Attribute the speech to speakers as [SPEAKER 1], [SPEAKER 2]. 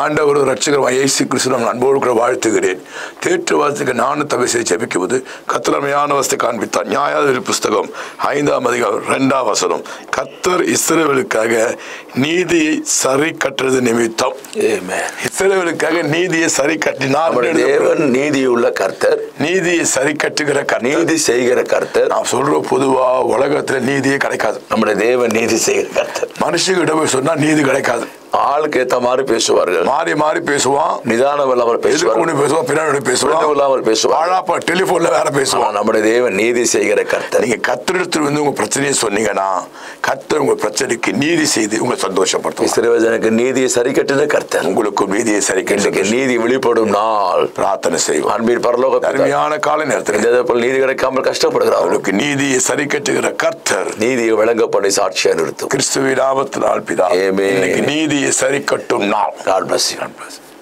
[SPEAKER 1] ஆண்டவர் ரட்சகர் இயேசு கிறிஸ்து நாம் அன்போடு கூட வாழ்த்துகிறேன். தேற்றுவாதத்துக்கு நானும் தவிர செய்து ஜெபிக்கும்போது கர்த்தரமையான வசத்தை காண்பித்தார். நியாயாதிபதி புஸ்தகம் 5ஆம் அதிகாரம் 2ஆம் வசனம். கர்த்தர் இஸ்ரவேலுக்காக நீதியை சரி கட்டுறது நிமித்தம். இஸ்ரவேலுக்காக நீதியை சரி கட்டினார்.
[SPEAKER 2] தேவன் நீதியுள்ள கர்த்தர்,
[SPEAKER 1] நீதியை சரி கட்டுகிற கர்த்தர்,
[SPEAKER 2] நீதி செய்கிற கர்த்தர்.
[SPEAKER 1] நான் சொல்ற பொதுவா உலகத்துல நீதியே கிடைக்காது.
[SPEAKER 2] நம்முடைய தேவன் நீதி செய்கிற கர்த்தர்.
[SPEAKER 1] மனுஷங்கிட்ட போய் சொன்னா நீதி கிடைக்காது.
[SPEAKER 2] ஆளுக்கு ஏத்த மாதிரி பேசுவார்கள்,
[SPEAKER 1] மாறி மாறி பேசுவான்,
[SPEAKER 2] நிதானம் இல்லாமல் பேசுவான்,
[SPEAKER 1] பின்னாடி பேசுவான்,
[SPEAKER 2] இல்லாமல் பேசுவான்,
[SPEAKER 1] டெலிபோன்ல வேற பேசுவான்.
[SPEAKER 2] நம்முடைய தேவன் நீதி செய்கிற கர்த்தர்.
[SPEAKER 1] நீங்க கர்த்தரிடத்தில் வந்து உங்க பிரச்சனையை சொன்னீங்கன்னா கர்த்தர் உங்க பிரச்சனைக்கு நீதி செய்து உங்களை சந்தோஷப்படுத்தும்.
[SPEAKER 2] இஸ்ரவேலனுக்கு நீதியை சரி கட்டின கர்த்தர்
[SPEAKER 1] உங்களுக்கு நீதியை சரி கட்டி
[SPEAKER 2] நீதி வெளிப்படும் நாள்
[SPEAKER 1] பிரார்த்தனை செய்வோம்.
[SPEAKER 2] அன்பின் பரலோக
[SPEAKER 1] அருமையான கால நேரத்தில்
[SPEAKER 2] நீதி கிடைக்காமல் கஷ்டப்படுகிறார்.
[SPEAKER 1] அவருக்கு நீதியை சரி கட்டுகிற கர்த்தர்
[SPEAKER 2] நீதியை வழங்கப்படி சாட்சியா நிறுத்தும்.
[SPEAKER 1] கிறிஸ்துவின் நாமத்தினால் பிதாவே, இன்னைக்கு நீதியை சரி கட்டும் நாள்.
[SPEAKER 2] God bless you.